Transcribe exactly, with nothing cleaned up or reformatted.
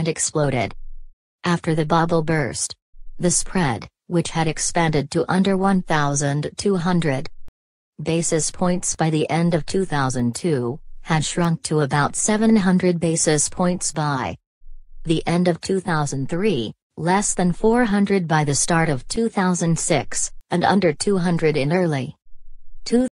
and exploded. After the bubble burst, the spread, which had expanded to under one thousand two hundred basis points by the end of two thousand two, had shrunk to about seven hundred basis points by the end of two thousand three, less than four hundred by the start of two thousand six, and under two hundred in early